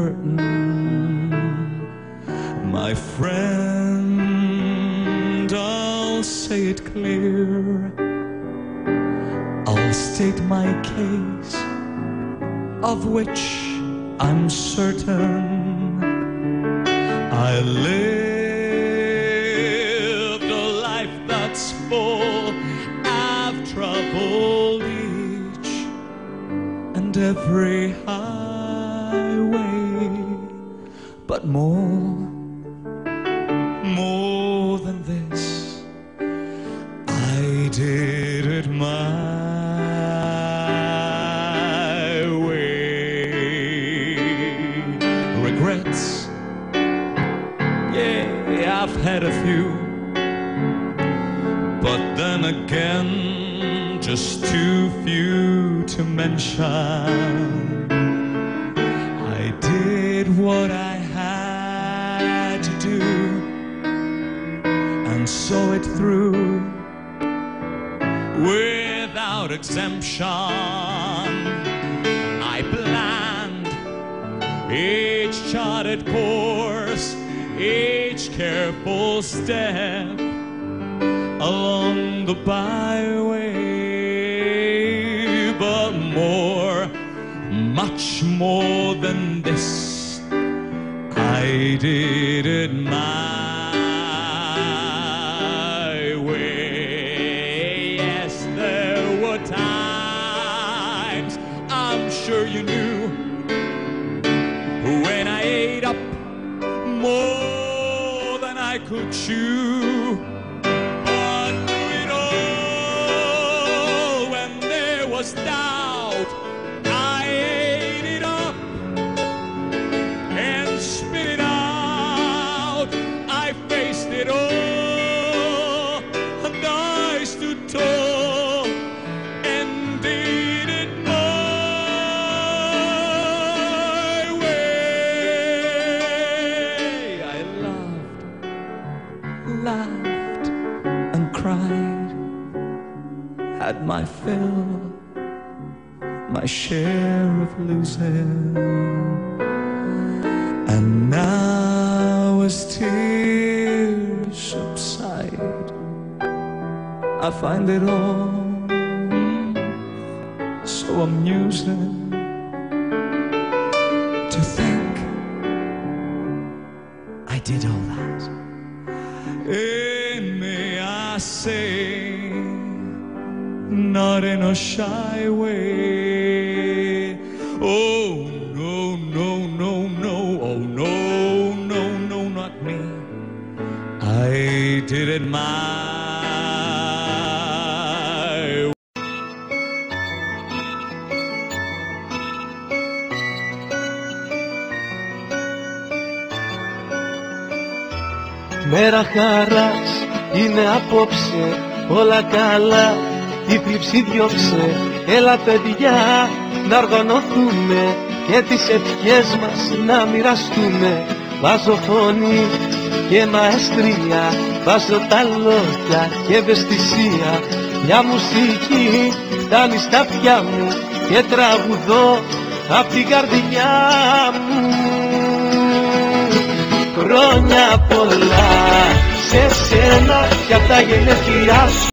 curtain. My friend, I'll say it clear, I'll state my case, of which I'm certain. I lived a life that's full. I've traveled each and every highway, but more than this, I did it my way. Regrets, yeah, I've had a few, but then again, just too few to mention. I did what I had to do and saw it through without exemption. I planned each charted course, each careful step along the byway, but much more than this, I did it my way. Yes, there were times, I'm sure you knew, when I ate up more than I could chew. But through it all, when there was doubt, I ate it up and spit it out. I faced it all, and I stood tall and did it my way. I laughed and cried, had my fill, my share of losing, and now as tears subside, I find it all so amusing to think I did all that. And may I say, not in a shy way. Oh no, no, no, no, oh no, no, no, not me. I did it my way. Μέρα χαράς είναι απόψε, όλα καλά, η θλίψη διώξε. Έλα παιδιά να οργανωθούμε και τις ευχές μας να μοιραστούμε. Βάζω φωνή και μαεστρία, βάζω τα λόγια και ευαισθησία. Μια μουσική φτάνει στα αυτιά μου και τραγουδώ απ' την καρδιά μου. Χρόνια πολλά σε σένα και απ' τα γενέθλιά σου.